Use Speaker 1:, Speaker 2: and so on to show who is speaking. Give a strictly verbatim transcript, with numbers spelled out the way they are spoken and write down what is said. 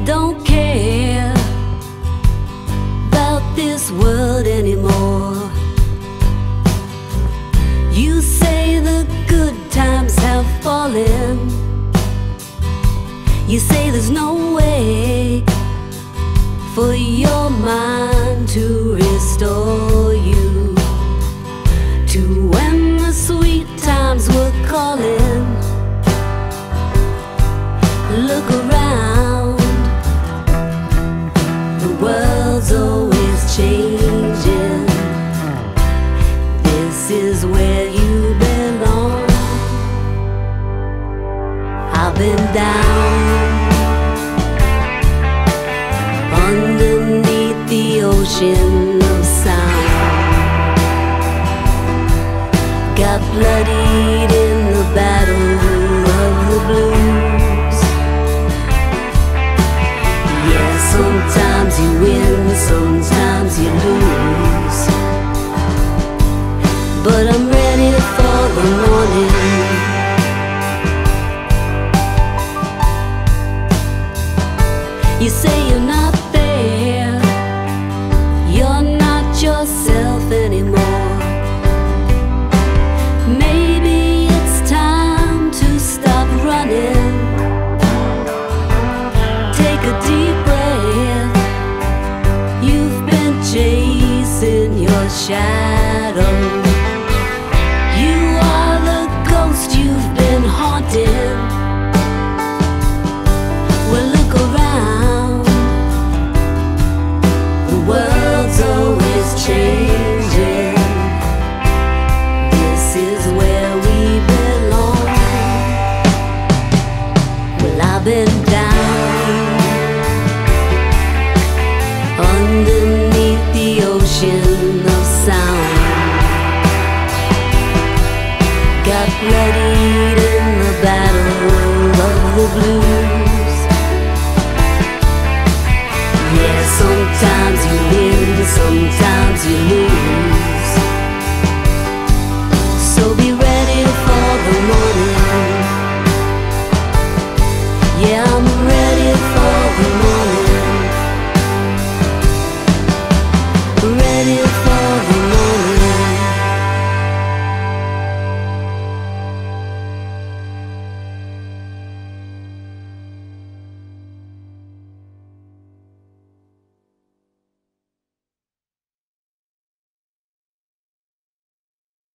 Speaker 1: don't care about this world anymore. You say the good times have fallen. You say there's no way for your mind to restore you to when the sweet times were calling. Look around, the world's always changing. This is where you belong. I've been down underneath the ocean of sound. Got bloodied in the battle of the blues. Yeah, sometimes you win, sometimes you lose. But I'm ready for the morning. You say you're not there, you're not yourself anymore. Maybe it's time to stop running. Take a deep breath. You've been chasing your shadow. You are the ghost you've been haunting. Well, look around. The world's always changing. This is where we belong. Well, I've been down underneath the ocean of sound. Got bloodied in the battle of the blues. Yeah, sometimes you win, sometimes you lose.